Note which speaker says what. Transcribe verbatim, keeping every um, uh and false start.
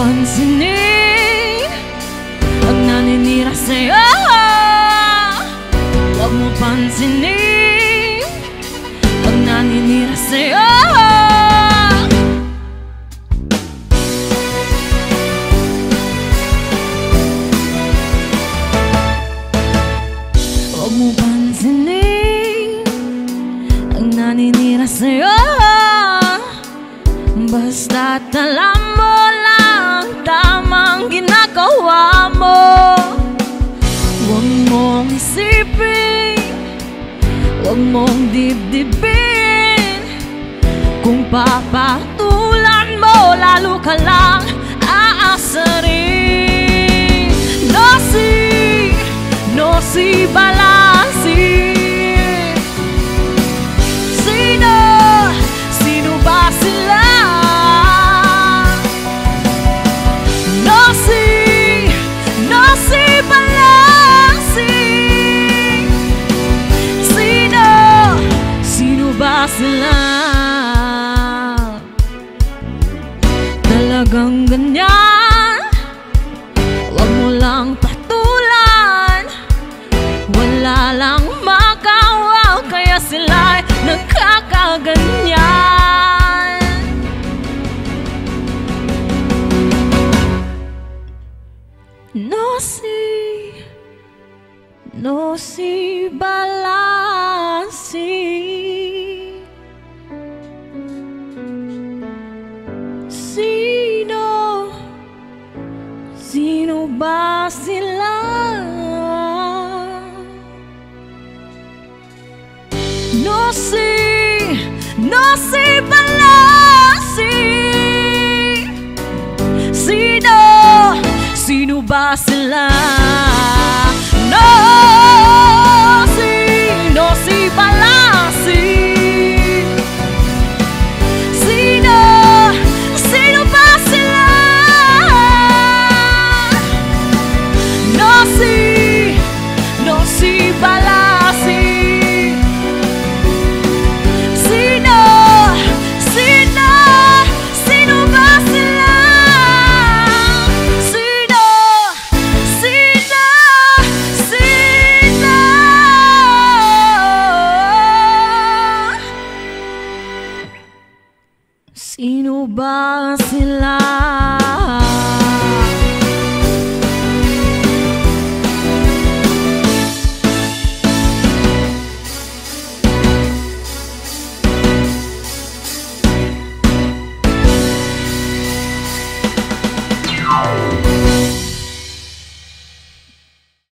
Speaker 1: pansinin ang naninira sa'yo. Huwag mo pansinin ang naninira sa'yo. Huwag mo pansinin ang naninira sa'yo. Basta't alam mo lang tamang ginagawa mo. Huwag mong isipin, huwag mong dibdibin. Kung papatulan mo, lalo ka lang aasarin. No si, no si balasi. Sino, sino ba sila? Sila talagang ganyan. Huwag mo lang patulan, wala lang magawa, kaya sila'y nagkakaganyan. No si, no si balasi. Sino, sino ba sila? No si, no si balasi. Sino, sino ba sila? No si, no si balasi. Sino ba sila?